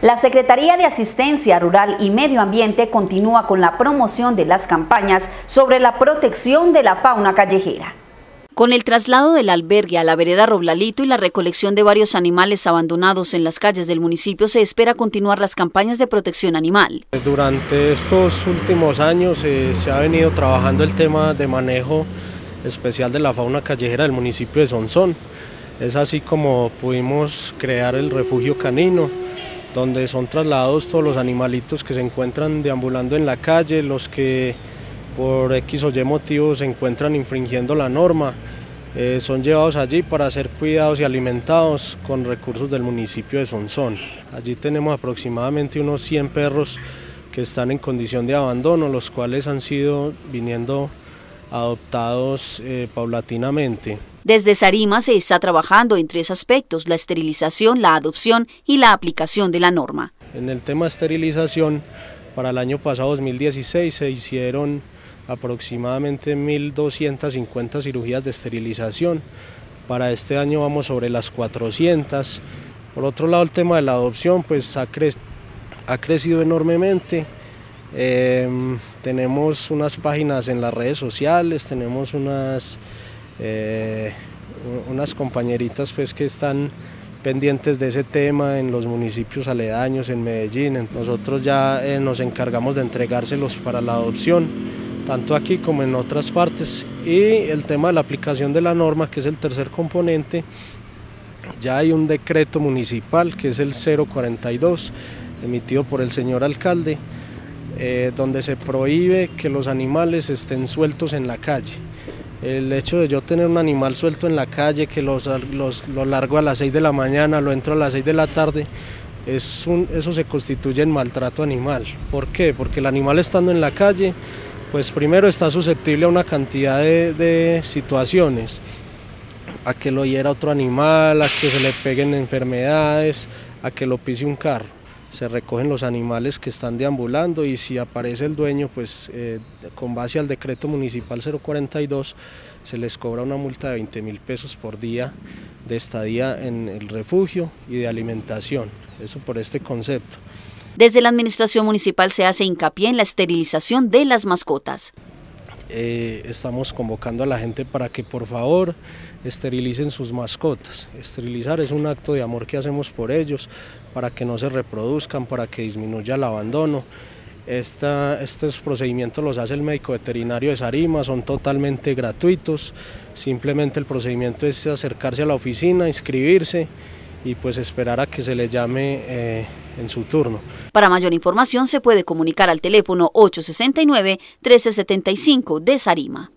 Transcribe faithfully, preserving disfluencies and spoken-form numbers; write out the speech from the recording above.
La Secretaría de Asistencia Rural y Medio Ambiente continúa con la promoción de las campañas sobre la protección de la fauna callejera. Con el traslado del albergue a la vereda Roblalito y la recolección de varios animales abandonados en las calles del municipio, se espera continuar las campañas de protección animal. Durante estos últimos años eh, se ha venido trabajando el tema de manejo especial de la fauna callejera del municipio de Sonsón. Es así como pudimos crear el refugio canino, donde son trasladados todos los animalitos que se encuentran deambulando en la calle, los que por X o Y motivos se encuentran infringiendo la norma, eh, son llevados allí para ser cuidados y alimentados con recursos del municipio de Sonsón. Allí tenemos aproximadamente unos cien perros que están en condición de abandono, los cuales han sido viniendo adoptados eh, paulatinamente. Desde Sarima se está trabajando en tres aspectos: la esterilización, la adopción y la aplicación de la norma. En el tema de esterilización, para el año pasado, dos mil dieciséis, se hicieron aproximadamente mil doscientas cincuenta cirugías de esterilización. Para este año vamos sobre las cuatrocientas. Por otro lado, el tema de la adopción pues ha, cre ha crecido enormemente. Eh, tenemos unas páginas en las redes sociales, tenemos unas... Eh, unas compañeritas pues que están pendientes de ese tema en los municipios aledaños, en Medellín. Nosotros ya eh, nos encargamos de entregárselos para la adopción, tanto aquí como en otras partes. Y el tema de la aplicación de la norma, que es el tercer componente, ya hay un decreto municipal que es el cero cuarenta y dos, emitido por el señor alcalde, eh, donde se prohíbe que los animales estén sueltos en la calle. El hecho de yo tener un animal suelto en la calle, que los, los, lo largo a las seis de la mañana, lo entro a las seis de la tarde, es un, eso se constituye en maltrato animal. ¿Por qué? Porque el animal estando en la calle, pues primero está susceptible a una cantidad de, de situaciones, a que lo hiera otro animal, a que se le peguen enfermedades, a que lo pise un carro. Se recogen los animales que están deambulando y si aparece el dueño, pues eh, con base al decreto municipal cero cuarenta y dos se les cobra una multa de veinte mil pesos por día de estadía en el refugio y de alimentación, eso por este concepto. Desde la administración municipal se hace hincapié en la esterilización de las mascotas. Eh, estamos convocando a la gente para que por favor esterilicen sus mascotas. Esterilizar es un acto de amor que hacemos por ellos, para que no se reproduzcan, para que disminuya el abandono. Esta, estos procedimientos los hace el médico veterinario de Sarima, son totalmente gratuitos. Simplemente el procedimiento es acercarse a la oficina, inscribirse y pues esperar a que se le llame eh, en su turno. Para mayor información se puede comunicar al teléfono ocho seis nueve, uno tres siete cinco de Sarima.